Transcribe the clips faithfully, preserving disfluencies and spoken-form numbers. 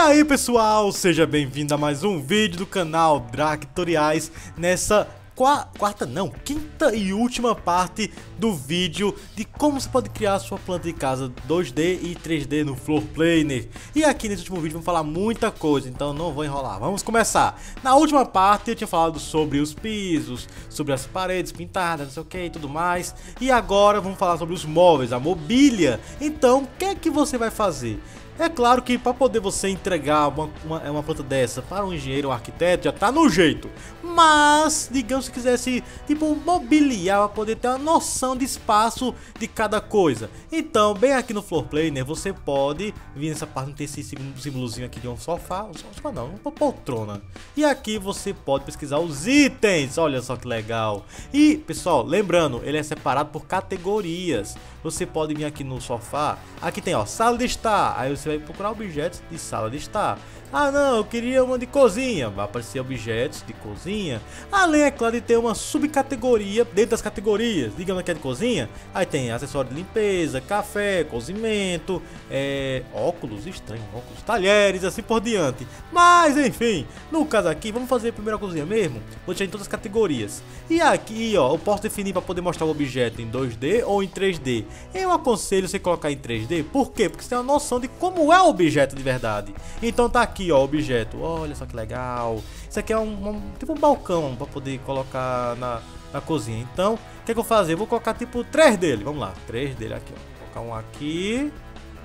aí pessoal, seja bem-vindo a mais um vídeo do canal Drake Tutoriais nessa qua quarta não, quinta e última parte do vídeo de como você pode criar sua planta de casa dois D e três D no Floor Planner. E aqui nesse último vídeo vamos falar muita coisa, então não vou enrolar, vamos começar. Na última parte eu tinha falado sobre os pisos, sobre as paredes pintadas, não sei o que e tudo mais. E agora vamos falar sobre os móveis, a mobília. Então o que é que você vai fazer? É claro que para poder você entregar uma, uma, uma planta dessa para um engenheiro ou um arquiteto já tá no jeito. Mas, digamos que quisesse tipo mobiliar para poder ter uma noção de espaço de cada coisa. Então, bem aqui no Floor Planner, você pode vir nessa parte, não tem esse símbolozinho aqui de um sofá, um sofá não, uma poltrona. E aqui você pode pesquisar os itens, olha só que legal. E, pessoal, lembrando, ele é separado por categorias. Você pode vir aqui no sofá, aqui tem ó, sala de estar, aí você vai procurar objetos de sala de estar. Ah não, eu queria uma de cozinha, vai aparecer objetos de cozinha. Além, é claro, de ter uma subcategoria dentro das categorias. Digamos que é de cozinha, aí tem acessório de limpeza, café, cozimento, é, óculos, estranho, óculos, talheres, assim por diante. Mas enfim, no caso aqui, vamos fazer primeiro a cozinha mesmo. Vou deixar em todas as categorias. E aqui ó, eu posso definir para poder mostrar o objeto em dois D ou em três D. Eu aconselho você colocar em três D, por quê? Porque você tem uma noção de como é o objeto de verdade. Então tá aqui ó, o objeto, olha só que legal. Isso aqui é um, um tipo um balcão para poder colocar na, na cozinha. Então, o que, é que eu vou fazer? Eu vou colocar tipo três dele, vamos lá, três dele aqui, ó. Vou colocar um aqui.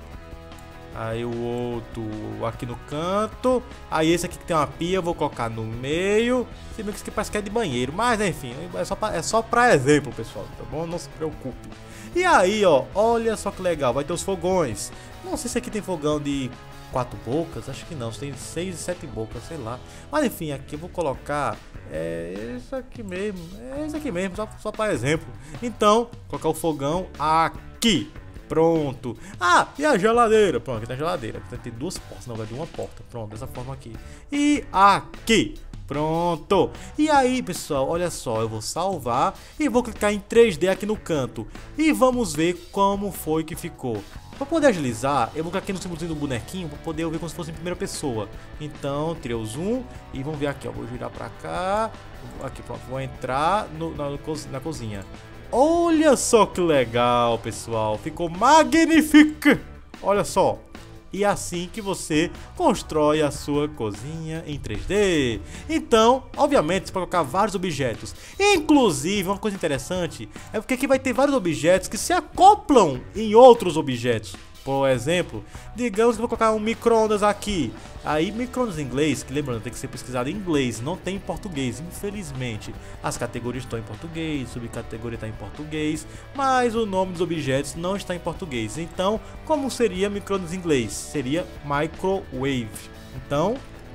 Aí o outro aqui no canto. Aí esse aqui que tem uma pia, eu vou colocar no meio. Se bem que isso aqui parece que é de banheiro, mas enfim, é só pra, é só pra exemplo, pessoal, tá bom? Não se preocupe. E aí, ó, olha só que legal, vai ter os fogões. Não sei se aqui tem fogão de quatro bocas, acho que não, tem seis e sete bocas, sei lá. Mas enfim, aqui eu vou colocar é isso aqui mesmo, é isso aqui mesmo, só, só para exemplo. Então, colocar o fogão aqui. Pronto. Ah, e a geladeira? Pronto, aqui tem a geladeira. Aqui tem duas portas, não, vai de uma porta. Pronto, dessa forma aqui. E aqui. Pronto. E aí, pessoal, olha só, eu vou salvar e vou clicar em três D aqui no canto. E vamos ver como foi que ficou. Para poder agilizar, eu vou clicar aqui no símbolozinho do bonequinho para poder ver como se fosse em primeira pessoa. Então, tirei o zoom e vamos ver aqui, ó. Vou girar para cá. Aqui, pronto, vou entrar no, na, na cozinha. Olha só que legal, pessoal. Ficou magnífico. Olha só. E é assim que você constrói a sua cozinha em três D. Então, obviamente, você pode colocar vários objetos. Inclusive, uma coisa interessante é porque aqui vai ter vários objetos que se acoplam em outros objetos. Por exemplo, digamos que eu vou colocar um micro-ondas aqui. Aí, micro-ondas em inglês, que lembrando, tem que ser pesquisado em inglês, não tem em português, infelizmente. As categorias estão em português, subcategoria está em português, mas o nome dos objetos não está em português. Então, como seria micro-ondas em inglês? Seria microwave. Então,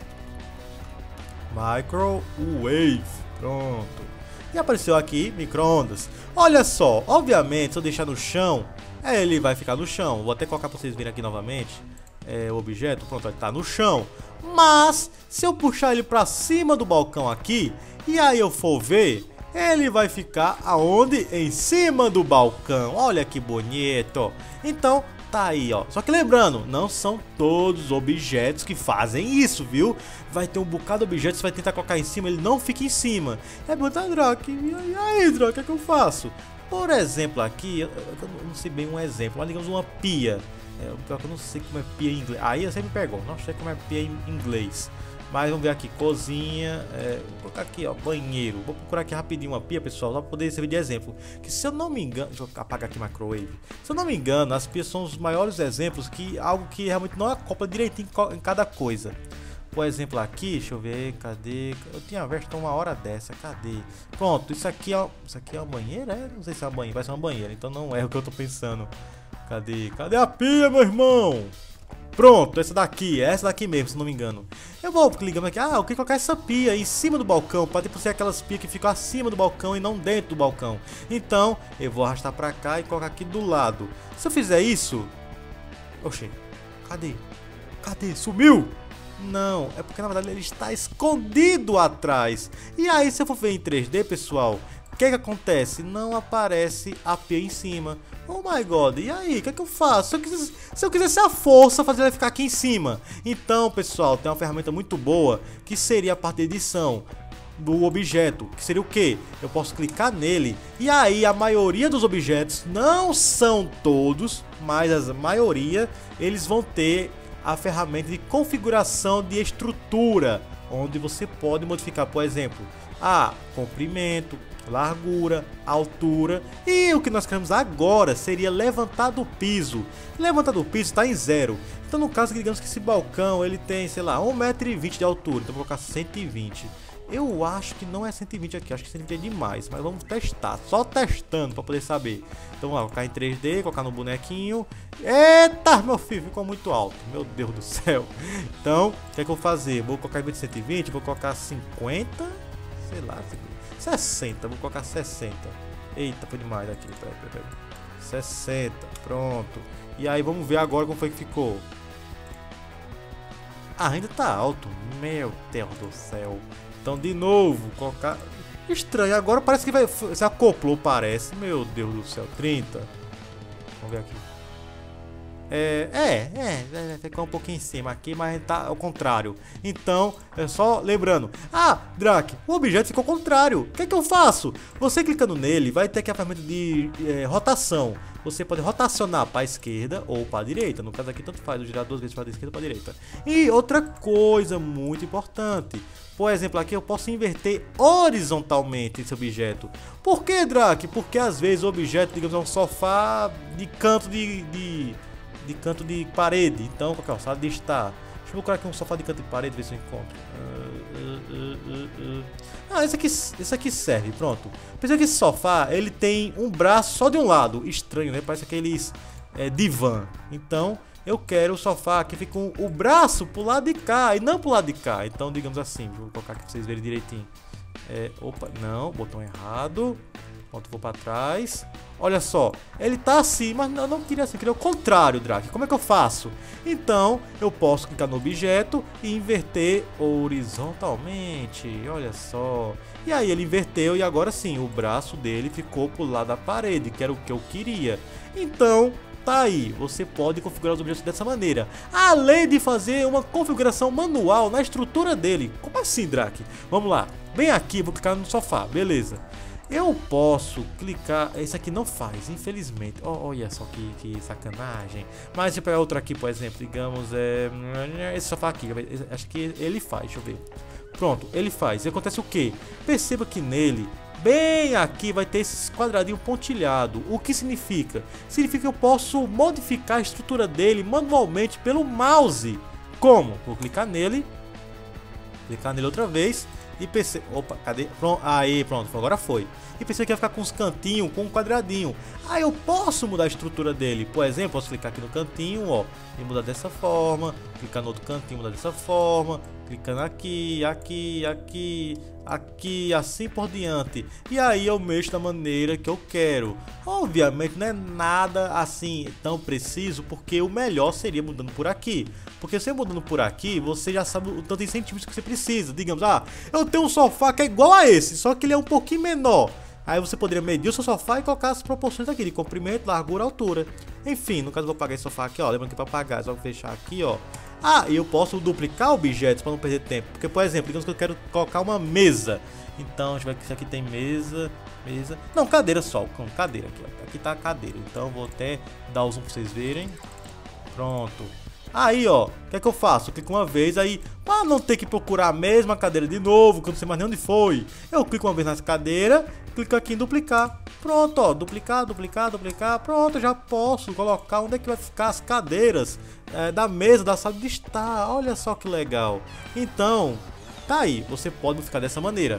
microwave. Pronto. E apareceu aqui micro-ondas. Olha só, obviamente, se eu deixar no chão, ele vai ficar no chão. Vou até colocar para vocês verem aqui novamente. É, o objeto, pronto, ele tá no chão. Mas, se eu puxar ele para cima do balcão aqui, e aí eu for ver, ele vai ficar aonde? Em cima do balcão. Olha que bonito. Então, tá aí, ó. Só que lembrando, não são todos os objetos que fazem isso, viu? Vai ter um bocado de objetos, você vai tentar colocar em cima, ele não fica em cima. É botar Drake. E aí, Drake, o que é que eu faço? Por exemplo, aqui, eu não sei bem um exemplo, mas digamos uma pia. É, eu não sei como é pia em inglês. Aí você me pegou, não sei como é pia em inglês. Mas vamos ver aqui, cozinha, é, vou colocar aqui, ó, banheiro. Vou procurar aqui rapidinho uma pia, pessoal, só para poder servir de exemplo. Que se eu não me engano, deixa eu apagar aqui microwave. Se eu não me engano, as pias são os maiores exemplos que algo que realmente não acopla direitinho em cada coisa. Por exemplo aqui, deixa eu ver, cadê? Eu tinha visto uma hora dessa, cadê? Pronto, isso aqui é, isso aqui é uma banheira, é? Não sei se é uma banheira, vai ser uma banheira, então não é o que eu tô pensando. Cadê? Cadê a pia, meu irmão? Pronto, essa daqui, é essa daqui mesmo, se não me engano. Eu vou clicando aqui, ah, eu quero colocar essa pia em cima do balcão, para tipo ser aquelas pias que ficam acima do balcão e não dentro do balcão. Então, eu vou arrastar pra cá e colocar aqui do lado. Se eu fizer isso... Oxê, cadê? Cadê? Sumiu? Não, é porque na verdade ele está escondido atrás. E aí, se eu for ver em três D, pessoal, o que que acontece? Não aparece a P em cima. Oh my god, e aí, o que é que eu faço? Se eu quisesse, se eu quisesse a força, fazer ele ficar aqui em cima. Então, pessoal, tem uma ferramenta muito boa, que seria a parte de edição do objeto, que seria o que? Eu posso clicar nele, e aí a maioria dos objetos, não são todos, mas a maioria, eles vão ter a ferramenta de configuração de estrutura, onde você pode modificar, por exemplo, a comprimento, largura, altura, e o que nós queremos agora seria levantar do piso. Levantar do piso está em zero, então no caso digamos que esse balcão ele tem, sei lá, um metro e vinte de altura, então vou colocar cento e vinte. Eu acho que não é cento e vinte aqui, acho que cento e vinte é demais, mas vamos testar, só testando para poder saber. Então vamos lá, colocar em três D, colocar no bonequinho. Eita, meu filho, ficou muito alto, meu Deus do céu. Então, o que é que eu vou fazer? Vou colocar em vez de cento e vinte, vou colocar cinquenta, sei lá, sessenta, vou colocar sessenta. Eita, foi demais aqui, peraí, peraí, peraí. sessenta, pronto. E aí vamos ver agora como foi que ficou. Ah, ainda tá alto, meu Deus do céu. Então de novo, colocar... Estranho, agora parece que vai... Se acoplou, parece. Meu Deus do céu, trinta. Vamos ver aqui. É, é, é, é, ficou um pouquinho em cima aqui, mas tá ao contrário. Então, é só lembrando. Ah, Drac, o objeto ficou ao contrário. O que é que eu faço? Você clicando nele, vai ter aqui a ferramenta de é, rotação. Você pode rotacionar para a esquerda ou para a direita. No caso aqui, tanto faz, eu girar duas vezes para a esquerda ou para a direita. E outra coisa muito importante. Por exemplo, aqui eu posso inverter horizontalmente esse objeto. Por que, Drac? Porque às vezes o objeto, digamos, é um sofá de canto de... de de canto de parede, então qual que é o sala de estar? Deixa eu procurar aqui um sofá de canto de parede, ver se eu encontro. Uh, uh, uh, uh. Ah, esse aqui, esse aqui serve, pronto. Pensei que esse sofá, ele tem um braço só de um lado, estranho, né? Parece aqueles é, divã. Então, eu quero o sofá que fica com o braço pro lado de cá e não pro lado de cá. Então, digamos assim, vou colocar aqui pra vocês verem direitinho. É, opa, não, botão errado. Pronto, vou pra trás. Olha só, ele tá assim, mas eu não queria assim, eu queria o contrário, Drac. Como é que eu faço? Então, eu posso clicar no objeto e inverter horizontalmente. Olha só. E aí ele inverteu e agora sim, o braço dele ficou pro lado da parede, que era o que eu queria. Então, tá aí, você pode configurar os objetos dessa maneira. Além de fazer uma configuração manual na estrutura dele. Como assim, Drac? Vamos lá. Bem aqui, vou clicar no sofá, beleza. Eu posso clicar... Esse aqui não faz, infelizmente. Oh, olha só que, que sacanagem. Mas se eu pegar outro aqui, por exemplo, digamos... É... Esse sofá aqui, acho que ele faz, deixa eu ver. Pronto, ele faz. E acontece o quê? Perceba que nele, bem aqui, vai ter esse quadradinho pontilhado. O que significa? Significa que eu posso modificar a estrutura dele manualmente pelo mouse. Como? Vou clicar nele. Clicar nele outra vez. E pensei, opa, cadê? Pronto, aí, pronto, agora foi. E pensei que ia ficar com uns cantinhos, com um quadradinho. Aí eu posso mudar a estrutura dele. Por exemplo, posso clicar aqui no cantinho, ó, e mudar dessa forma. Clicar no outro cantinho, mudar dessa forma. Clicando aqui, aqui, aqui, aqui, assim por diante. E aí eu mexo da maneira que eu quero. Obviamente não é nada assim tão preciso, porque o melhor seria mudando por aqui. Porque você mudando por aqui, você já sabe o tanto de centímetros que você precisa. Digamos, ah, eu tenho um sofá que é igual a esse, só que ele é um pouquinho menor. Aí você poderia medir o seu sofá e colocar as proporções aqui de comprimento, largura, altura. Enfim, no caso eu vou apagar esse sofá aqui, ó. Lembrando que para apagar é só fechar aqui, ó. Ah, e eu posso duplicar objetos para não perder tempo. Porque, por exemplo, digamos que eu quero colocar uma mesa. Então, deixa eu ver se aqui tem mesa, mesa... Não, cadeira só, com cadeira aqui, ó. Aqui tá a cadeira. Então, vou até dar o zoom para vocês verem. Pronto. Aí, ó, o que é que eu faço? Eu clico uma vez, aí, para não ter que procurar a mesma cadeira de novo, que eu não sei mais nem onde foi, eu clico uma vez nessa cadeira, clico aqui em duplicar. Pronto, ó, duplicar, duplicar, duplicar, pronto, já posso colocar onde é que vai ficar as cadeiras é, da mesa, da sala de estar. Olha só que legal. Então, tá aí, você pode ficar dessa maneira.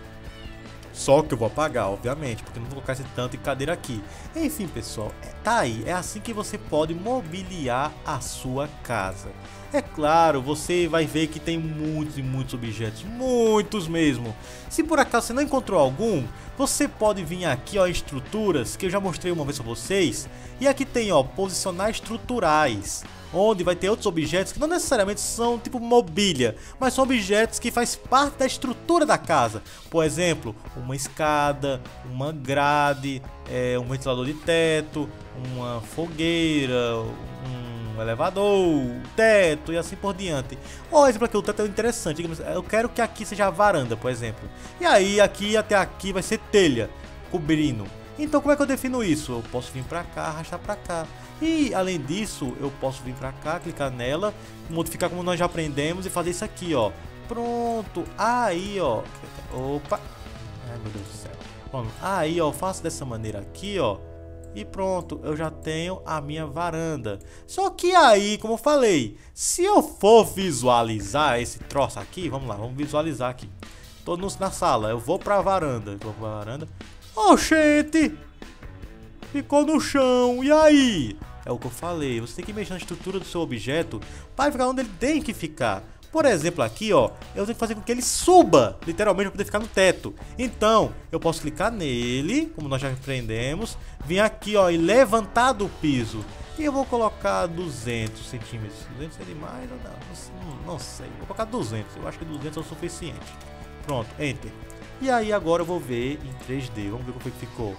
Só que eu vou apagar, obviamente, porque eu não vou colocar esse tanto de cadeira aqui. Enfim, pessoal, tá aí. É assim que você pode mobiliar a sua casa. É claro, você vai ver que tem muitos e muitos objetos, muitos mesmo. Se por acaso você não encontrou algum, você pode vir aqui, ó, em estruturas, que eu já mostrei uma vez para vocês. E aqui tem, ó, posicionar estruturais. onde vai ter outros objetos que não necessariamente são tipo mobília, mas são objetos que faz parte da estrutura da casa. Por exemplo, uma escada, uma grade, é, um ventilador de teto, uma fogueira, um elevador, teto e assim por diante. Ou exemplo aqui, o teto é interessante, eu quero que aqui seja a varanda, por exemplo. E aí aqui até aqui vai ser telha, cobrindo. Então como é que eu defino isso? Eu posso vir pra cá, arrastar pra cá. E além disso, eu posso vir pra cá, clicar nela, modificar como nós já aprendemos e fazer isso aqui, ó. Pronto, aí, ó. Opa. Ai, meu Deus do céu. Pronto. Aí, ó, faço dessa maneira aqui, ó. E pronto, eu já tenho a minha varanda. Só que aí, como eu falei, se eu for visualizar esse troço aqui, vamos lá, vamos visualizar aqui. Tô no, na sala, eu vou pra varanda, vou pra varanda. Oxente! Ficou no chão, e aí? É o que eu falei, você tem que mexer na estrutura do seu objeto para ficar onde ele tem que ficar. Por exemplo, aqui, ó, eu tenho que fazer com que ele suba, literalmente, para poder ficar no teto. Então, eu posso clicar nele, como nós já aprendemos, vir aqui, ó, e levantar do piso. E eu vou colocar duzentos centímetros. duzentos é demais ou não? Não, não sei, vou colocar duzentos, eu acho que duzentos é o suficiente. Pronto, Enter. E aí agora eu vou ver em três D, vamos ver como foi que ficou.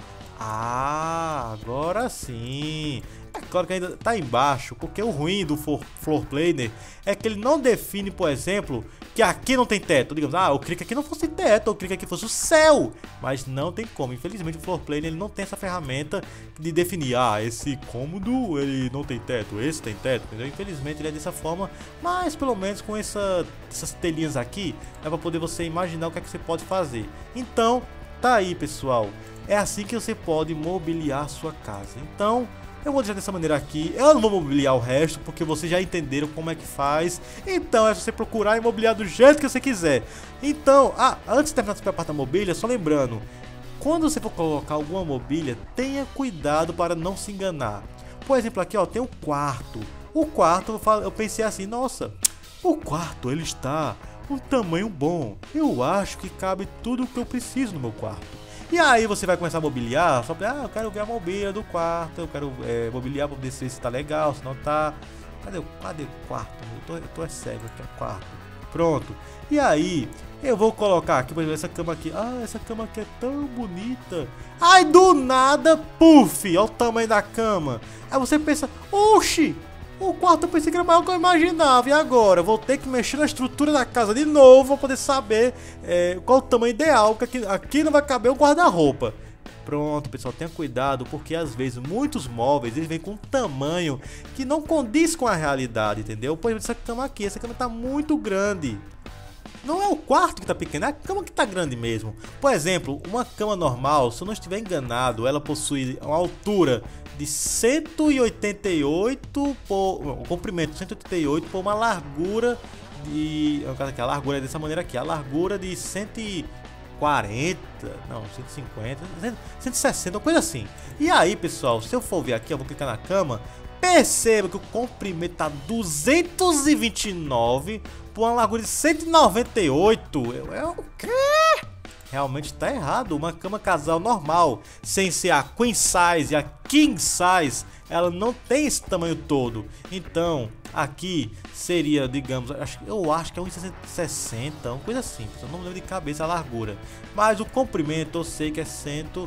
Ah, agora sim. É claro que ainda tá embaixo, porque o ruim do Floor Planner é que ele não define, por exemplo, que aqui não tem teto. Digamos, ah, eu queria que aqui não fosse teto, eu queria que aqui fosse o céu. Mas não tem como, infelizmente o Floor Planner ele não tem essa ferramenta de definir, ah, esse cômodo ele não tem teto, esse tem teto, entendeu? Infelizmente ele é dessa forma, mas pelo menos com essa, essas telinhas aqui, é para poder você imaginar o que é que você pode fazer. Então, tá aí, pessoal. É assim que você pode mobiliar a sua casa. Então, eu vou deixar dessa maneira aqui. Eu não vou mobiliar o resto, porque vocês já entenderam como é que faz. Então, é você procurar e mobiliar do jeito que você quiser. Então, ah, antes de terminar a parte da mobília, só lembrando, quando você for colocar alguma mobília, tenha cuidado para não se enganar. Por exemplo, aqui, ó, tem o quarto. O quarto, eu pensei assim, nossa, o quarto, ele está um tamanho bom. Eu acho que cabe tudo o que eu preciso no meu quarto. E aí você vai começar a mobiliar, só pra, ah, eu quero ver a mobília do quarto, eu quero é, mobiliar pra ver se tá legal, se não tá. Cadê o, cadê o quarto? Eu tô, eu tô é cego aqui, é quarto. Pronto. E aí, eu vou colocar aqui, por exemplo, essa cama aqui. Ah, essa cama aqui é tão bonita. Ai, do nada, puf, olha o tamanho da cama. Aí você pensa, oxi, o quarto eu pensei que era maior que eu imaginava. E agora? Vou ter que mexer na estrutura da casa de novo para poder saber é, qual o tamanho ideal. Porque aqui, aqui não vai caber um guarda-roupa. Pronto, pessoal, tenha cuidado, porque às vezes muitos móveis eles vêm com um tamanho que não condiz com a realidade, entendeu? Por exemplo, essa cama aqui, essa cama tá muito grande. Não é o quarto que tá pequeno, é a cama que tá grande mesmo. Por exemplo, uma cama normal, se eu não estiver enganado, ela possui uma altura de cento e oitenta e oito por... o comprimento de cento e oitenta e oito por uma largura de... a largura é dessa maneira aqui, a largura de cento e quarenta, não, cento e cinquenta, cento e sessenta, uma coisa assim. E aí, pessoal, se eu for ver aqui, eu vou clicar na cama, perceba que o comprimento tá duzentos e vinte e nove por uma largura de cento e noventa e oito. É o quê? Realmente tá errado. Uma cama casal normal, sem ser a Queen Size e a King Size, ela não tem esse tamanho todo. Então, aqui seria, digamos, eu acho que é um metro e sessenta, uma coisa assim. Eu não lembro de cabeça a largura. Mas o comprimento eu sei que é cento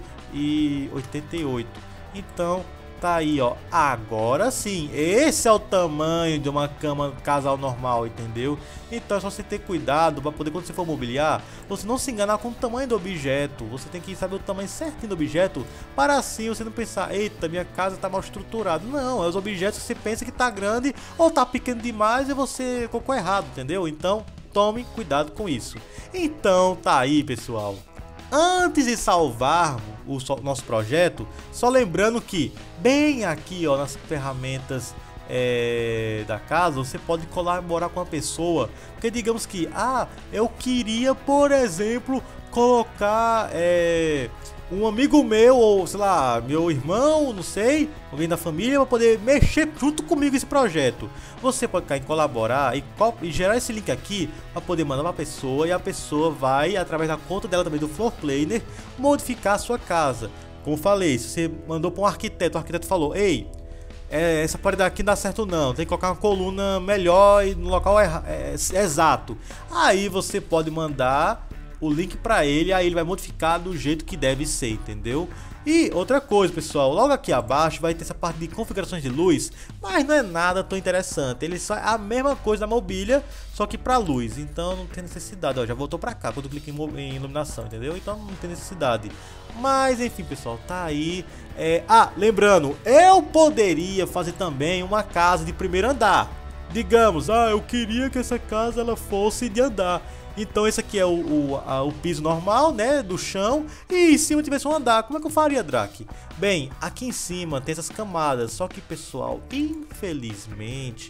e oitenta e oito. Então, tá aí, ó. Agora sim, esse é o tamanho de uma cama casal normal, entendeu? Então é só você ter cuidado para poder, quando você for mobiliar, você não se enganar com o tamanho do objeto. Você tem que saber o tamanho certinho do objeto, para assim você não pensar, eita, minha casa tá mal estruturada. Não, é os objetos que você pensa que tá grande ou tá pequeno demais e você colocou errado, entendeu? Então tome cuidado com isso. Então tá aí, pessoal. Antes de salvar o nosso projeto, só lembrando que bem aqui, ó, nas ferramentas é, da casa, você pode colaborar com a pessoa. Porque digamos que, ah, eu queria, por exemplo, colocar é, um amigo meu, ou sei lá, meu irmão, não sei, alguém da família, para poder mexer junto comigo esse projeto. Você pode clicar em colaborar e, e gerar esse link aqui para poder mandar para a pessoa, e a pessoa vai, através da conta dela também do Floor Planner, modificar a sua casa. Como falei, se você mandou para um arquiteto, o arquiteto falou, ei, é, essa parede aqui não dá certo não, tem que colocar uma coluna melhor e no local é, é, é exato. Aí você pode mandar o link para ele, aí ele vai modificar do jeito que deve ser, entendeu? E outra coisa, pessoal, logo aqui abaixo vai ter essa parte de configurações de luz, mas não é nada tão interessante. Ele só é a mesma coisa da mobília, só que para luz, então não tem necessidade. Ó, já voltou para cá quando eu clico em, em iluminação, entendeu? Então não tem necessidade. Mas enfim, pessoal, tá aí. É... Ah, lembrando, eu poderia fazer também uma casa de primeiro andar. Digamos, ah, eu queria que essa casa ela fosse de andar. Então esse aqui é o, o, a, o piso normal, né, do chão, e em cima tivesse um andar. Como é que eu faria, Drake? Bem, aqui em cima tem essas camadas, só que, pessoal, infelizmente,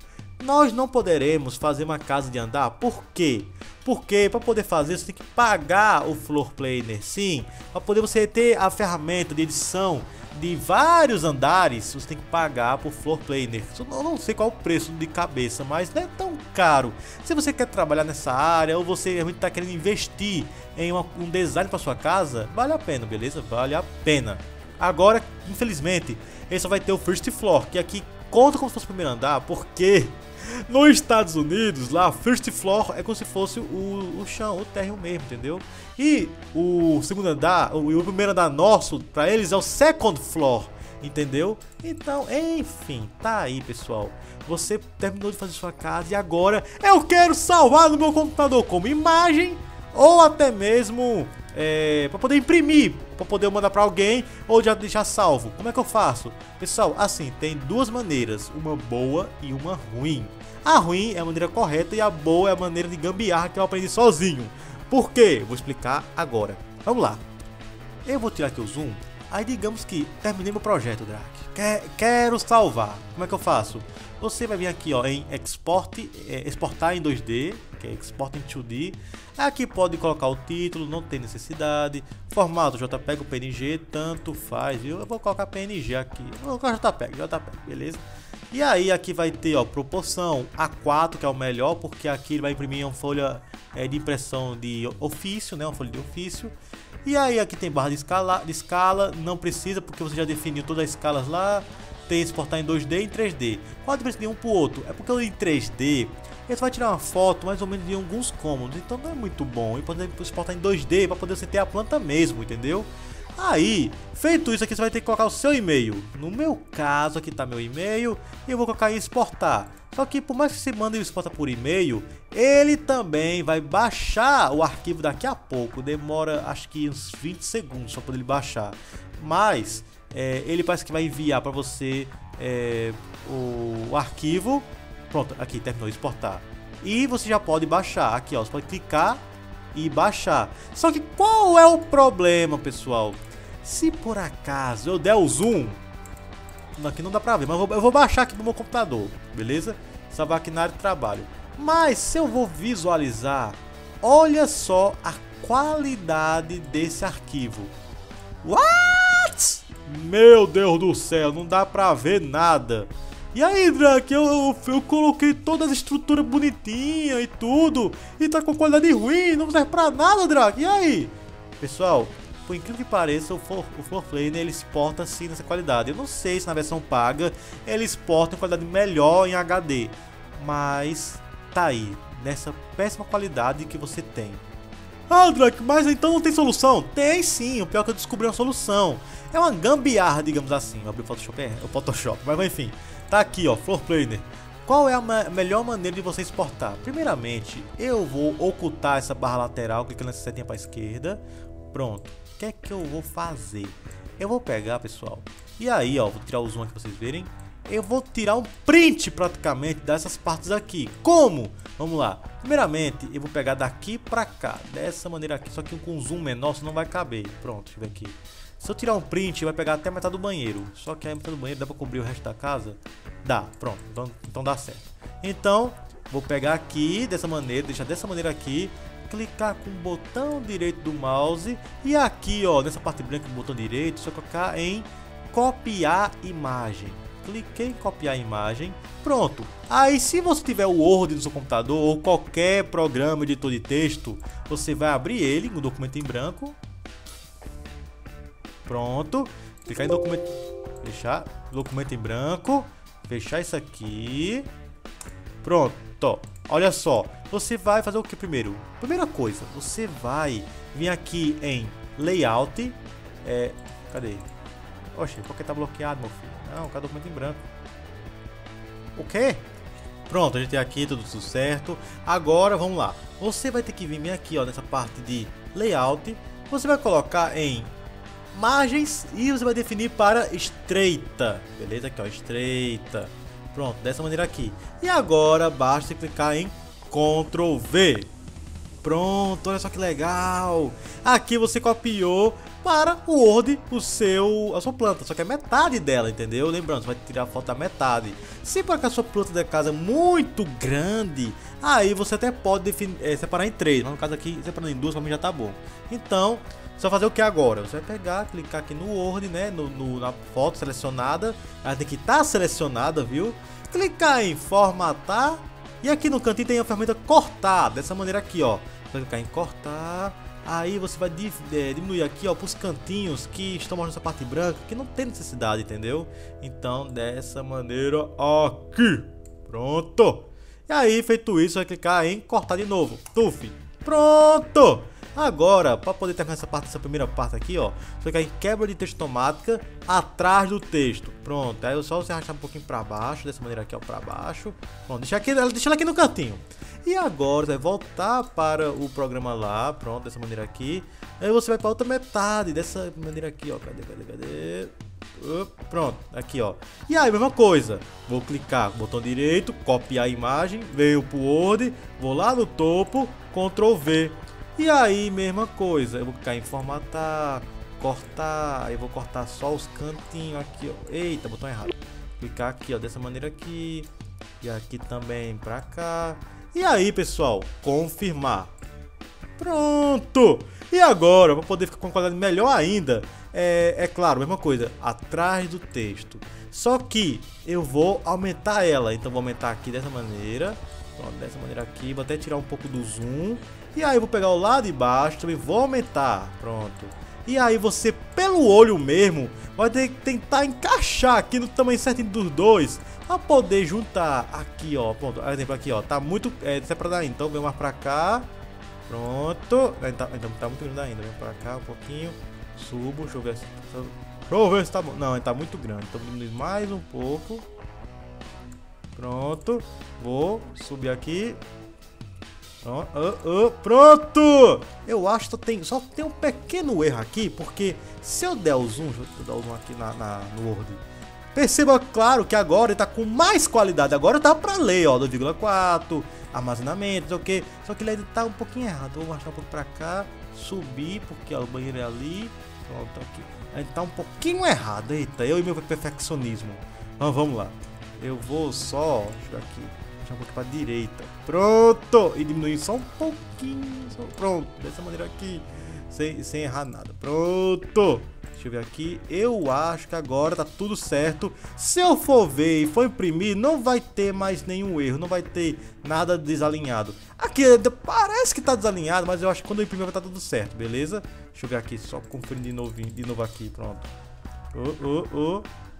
nós não poderemos fazer uma casa de andar. Por quê? Porque para poder fazer você tem que pagar o Floor Planner, sim. Para poder você ter a ferramenta de edição de vários andares, você tem que pagar por Floor Planner. Eu não sei qual o preço de cabeça, mas não é tão caro. Se você quer trabalhar nessa área ou você realmente está querendo investir em uma, um design para sua casa, vale a pena, beleza? Vale a pena. Agora, infelizmente, ele só vai ter o First Floor, que aqui conta como se fosse o primeiro andar, porque nos Estados Unidos, lá, First Floor é como se fosse o, o chão, o térreo mesmo, entendeu? E o segundo andar, o, o primeiro andar nosso, pra eles é o Second Floor, entendeu? Então, enfim, tá aí, pessoal. Você terminou de fazer sua casa e agora eu quero salvar no meu computador como imagem ou até mesmo é, para poder imprimir, para poder mandar para alguém ou já deixar salvo. Como é que eu faço? Pessoal, assim, tem duas maneiras, uma boa e uma ruim. A ruim é a maneira correta e a boa é a maneira de gambiarra que eu aprendi sozinho. Por quê? Vou explicar agora. Vamos lá. Eu vou tirar aqui o zoom. Aí digamos que terminei meu projeto, Drake. Quero salvar. Como é que eu faço? Você vai vir aqui, ó, em Export, é, exportar em dois D, que é Export em dois D. Aqui pode colocar o título, não tem necessidade. Formato JPEG ou P N G, tanto faz, viu? Eu vou colocar P N G aqui. Vou colocar JPEG, JPEG, beleza? E aí aqui vai ter, ó, proporção A quatro, que é o melhor, porque aqui ele vai imprimir uma folha é, de impressão de ofício, né? Uma folha de ofício. E aí aqui tem barra de escala, de escala, não precisa porque você já definiu todas as escalas lá. Tem exportar em dois D e em três D. Qual a diferença de um para o outro? É porque em três D ele vai tirar uma foto mais ou menos de alguns cômodos, então não é muito bom. E pode exportar em dois D para poder você ter a planta mesmo, entendeu? Aí, feito isso aqui, você vai ter que colocar o seu e-mail. No meu caso, aqui está meu e-mail e eu vou colocar em exportar. Só que por mais que você mande e exporta por e-mail, ele também vai baixar o arquivo daqui a pouco. Demora acho que uns vinte segundos para poder ele baixar. Mas é, ele parece que vai enviar para você é, o, o arquivo. Pronto, aqui terminou de exportar. E você já pode baixar. Aqui, ó, você pode clicar e baixar. Só que qual é o problema, pessoal? Se por acaso eu der o zoom, aqui não dá pra ver, mas eu vou, eu vou baixar aqui no meu computador, beleza? Salvar aqui na área de trabalho. Mas se eu vou visualizar, olha só a qualidade desse arquivo. What? Meu Deus do céu, não dá pra ver nada. E aí, Drake, eu, eu, eu coloquei todas as estruturas bonitinhas e tudo, e tá com qualidade ruim, não serve pra nada, Drake. E aí? Pessoal, por incrível que pareça, o Floor, o Floor Planner ele exporta assim nessa qualidade. Eu não sei se na versão paga ele exporta em qualidade melhor em H D, mas tá aí, nessa péssima qualidade que você tem. Ah, Drake, mas então não tem solução? Tem sim, o pior é que eu descobri uma solução. É uma gambiarra, digamos assim. Vou abrir o Photoshop, é o Photoshop, mas enfim. Tá aqui, ó, Floor Planner. Qual é a ma melhor maneira de você exportar? Primeiramente, eu vou ocultar essa barra lateral, clicando nessa setinha para a esquerda. Pronto. O que é que eu vou fazer? Eu vou pegar, pessoal, e aí, ó, vou tirar o zoom aqui para vocês verem. Eu vou tirar um print praticamente dessas partes aqui. Como? Vamos lá. Primeiramente, eu vou pegar daqui pra cá, dessa maneira aqui, só que com um zoom menor, senão não vai caber. Pronto, deixa eu ver aqui. Se eu tirar um print, vai pegar até a metade do banheiro. Só que a metade do banheiro dá pra cobrir o resto da casa? Dá, pronto, então, então dá certo. Então, vou pegar aqui dessa maneira, deixar dessa maneira aqui, clicar com o botão direito do mouse e aqui, ó, nessa parte branca do botão direito, só colocar em copiar imagem. Cliquei em copiar a imagem, pronto. Aí se você tiver o Word no seu computador ou qualquer programa editor de texto, você vai abrir ele, um documento em branco. Pronto, clicar em documento. Fechar. Documento em branco. Fechar isso aqui. Pronto. Olha só. Você vai fazer o que primeiro? Primeira coisa, você vai vir aqui em Layout. É, cadê? Oxe, por que tá bloqueado, meu filho? Não, cadê o documento em branco? O quê? Pronto, a gente tem aqui tudo, tudo certo. Agora, vamos lá. Você vai ter que vir aqui, ó, nessa parte de Layout. Você vai colocar em Margens e você vai definir para estreita. Beleza? Aqui, ó, estreita. Pronto, dessa maneira aqui. E agora, basta clicar em control V. Pronto, olha só que legal. Aqui você copiou para o Word o seu, a sua planta, só que é metade dela, entendeu? Lembrando, você vai tirar a foto da metade. Se por acaso a sua planta da casa é muito grande, aí você até pode definir, é, separar em três, mas no caso aqui, separando em duas, pra mim já tá bom. Então, você vai fazer o que agora? Você vai pegar, clicar aqui no Word, né, no, no, na foto selecionada, ela tem que estar tá selecionada, viu? Clicar em formatar, e aqui no cantinho tem a ferramenta cortar, dessa maneira aqui, ó. Você vai clicar em cortar. Aí você vai diminuir aqui, ó, para os cantinhos que estão mostrando essa parte branca, que não tem necessidade, entendeu? Então, dessa maneira aqui. Pronto. E aí, feito isso, vai clicar em cortar de novo. Tuf. Pronto. Agora, para poder terminar essa parte, essa primeira parte aqui, ó, você vai clicar em quebra de texto automática atrás do texto. Pronto. Aí é só você arrastar um pouquinho para baixo, dessa maneira aqui, ó, para baixo. Pronto, deixa aqui, deixa ela aqui no cantinho. E agora você vai voltar para o programa lá, pronto, dessa maneira aqui. Aí você vai para outra metade, dessa maneira aqui, ó. Cadê, cadê, cadê? Uh, pronto, aqui, ó. E aí, mesma coisa. Vou clicar, botão direito, copiar a imagem, veio pro Word, vou lá no topo, control V. E aí, mesma coisa. Eu vou clicar em formatar, cortar, aí eu vou cortar só os cantinhos aqui, ó. Eita, botão errado. Clicar aqui, ó, dessa maneira aqui. E aqui também pra cá. E aí, pessoal, confirmar. Pronto! E agora, para poder ficar com uma qualidade melhor ainda, é, é claro, mesma coisa, atrás do texto. Só que eu vou aumentar ela, então vou aumentar aqui dessa maneira. Pronto, dessa maneira aqui, vou até tirar um pouco do zoom. E aí eu vou pegar o lado de baixo, também vou aumentar, pronto. E aí você, pelo olho mesmo, vai ter que tentar encaixar aqui no tamanho certinho dos dois, para poder juntar aqui, ó, pronto, exemplo aqui, ó, tá muito é, separado ainda, então vem mais pra cá, pronto, então, então tá muito grande ainda, vem pra cá um pouquinho, subo, deixa eu ver se, deixa eu ver se tá bom, não, tá muito grande, então diminuir mais um pouco, pronto, vou subir aqui, pronto, uh, uh, pronto, eu acho que tem, só tem um pequeno erro aqui, porque se eu der o zoom, deixa eu dar o zoom aqui na, na, no Word. Perceba, claro, que agora ele tá com mais qualidade. Agora tá pra ler, ó, dois vírgula quatro, armazenamento, não sei o que. Só que ele ainda tá um pouquinho errado. Vou mostrar um pouco pra cá, subir, porque ó, o banheiro é ali. Pronto, aqui. Ele tá um pouquinho errado. Eita, eu e meu perfeccionismo. Então, vamos lá. Eu vou só, deixa eu ver aqui, deixar um pouquinho pra direita. Pronto! E diminuir só um pouquinho. Só, pronto, dessa maneira aqui, sem, sem errar nada. Pronto! Deixa eu ver aqui, eu acho que agora tá tudo certo. Se eu for ver e for imprimir, não vai ter mais nenhum erro, não vai ter nada desalinhado. Aqui parece que tá desalinhado, mas eu acho que quando eu imprimir vai estar tudo certo, beleza? Deixa eu ver aqui, só conferindo de novo, de novo aqui, pronto. Oh, oh, oh.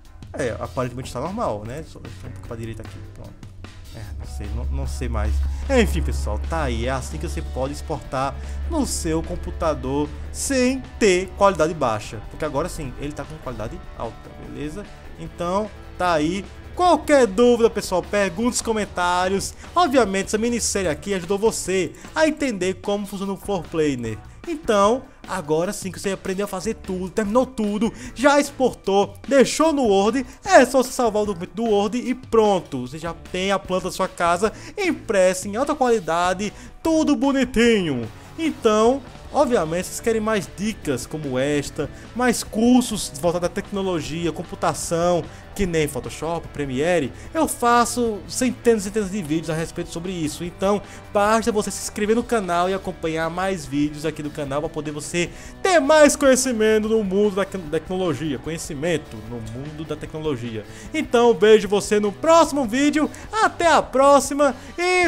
É, aparentemente está normal, né? Só deixa um pouco pra direita aqui, pronto. É, não sei, não, não sei mais. Enfim, pessoal, tá aí. É assim que você pode exportar no seu computador sem ter qualidade baixa. Porque agora sim, ele tá com qualidade alta, beleza? Então, tá aí. Qualquer dúvida, pessoal, pergunte nos comentários. Obviamente, essa minissérie aqui ajudou você a entender como funciona o For Planner. Então, agora sim que você aprendeu a fazer tudo, terminou tudo, já exportou, deixou no Word, é só você salvar o documento do Word e pronto. Você já tem a planta da sua casa impressa em alta qualidade, tudo bonitinho. Então, obviamente, vocês querem mais dicas como esta, mais cursos voltados à tecnologia, computação, que nem Photoshop, Premiere, eu faço centenas e centenas de vídeos a respeito sobre isso. Então, basta você se inscrever no canal e acompanhar mais vídeos aqui do canal para poder você ter mais conhecimento no mundo da tecnologia, conhecimento no mundo da tecnologia. Então, beijo você no próximo vídeo, até a próxima e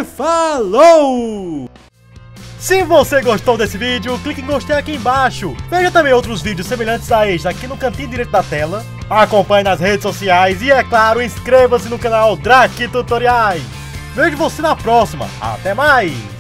falou! Se você gostou desse vídeo, clique em gostei aqui embaixo. Veja também outros vídeos semelhantes a este aqui no cantinho direito da tela. acompanhe nas redes sociais e, é claro, inscreva-se no canal Drake Tutoriais. Vejo você na próxima, até mais!